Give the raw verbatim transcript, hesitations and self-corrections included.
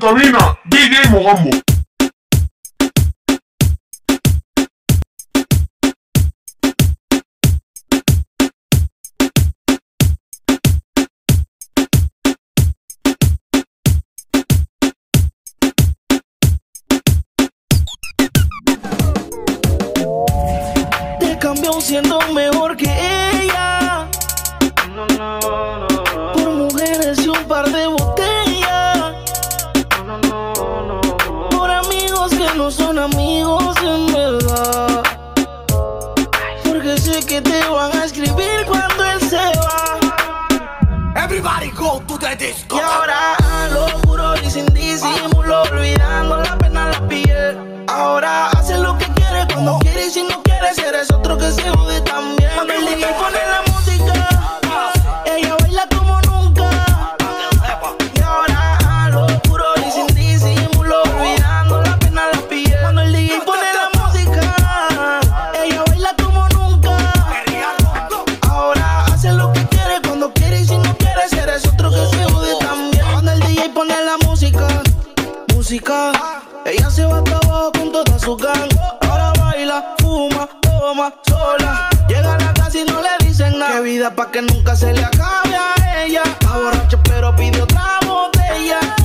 cabina, D J Mogambo. Te cambió siendo mejor que ella. No, no, no, no. Por mujeres y un par de botellas. No, no, no, no. Por amigos que no son amigos en verdad. Porque sé que te van a escribir cuando él se va. Everybody go to the disco. Y ahora lo juro y sin disimulo, olvidando la pena la piel. Ahora hace lo que quiere cuando quiere y si no quiere, si eres otro que se jode también. Cuando el D J pone la música, ella baila como nunca. Y ahora lo juro y sin disimulo, olvidando la pena la piel. Cuando el D J pone la música, ella baila como nunca. Ahora hace lo que quiere cuando quiere y si no quiere, si eres otro que se jode también. Cuando el D J pone la música, música, ella se va hasta abajo con toda su gang. Ahora baila, fuma, toma, sola. Llega a la casa y no le dicen nada. Qué vida pa' que nunca se le acabe a ella. Está borracha pero pide otra botella.